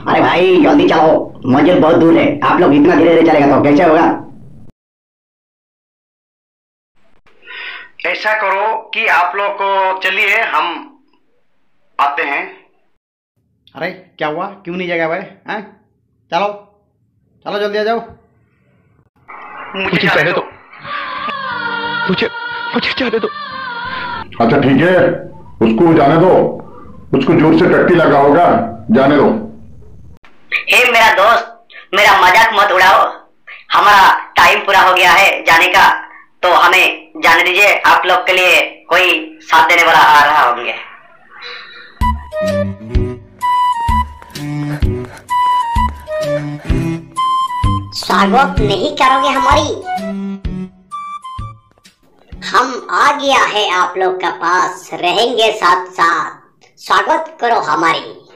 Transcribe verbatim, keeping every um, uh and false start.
अरे भाई जल्दी चलो, मंजिल बहुत दूर है। आप लोग इतना धीरे धीरे चलेगा तो कैसे होगा? ऐसा करो कि आप लोग को चलिए, हम आते हैं। अरे क्या हुआ, क्यों नहीं जाएगा भाई? हैं? चलो चलो जल्दी आ जाओ। मुझे जाने दो, मुझे मुझे जाने दो। अच्छा ठीक है, उसको जाने दो, उसको जोर से टट्टी लगा होगा, जाने दो। हे मेरा दोस्त, मेरा मजाक मत उड़ाओ। हमारा टाइम पूरा हो गया है जाने का, तो हमें जाने दीजिए। आप लोग के लिए कोई साथ देने वाला आ रहा होंगे। स्वागत नहीं करोगे हमारी? हम आ गया है आप लोग के पास, रहेंगे साथ साथ। स्वागत करो हमारी।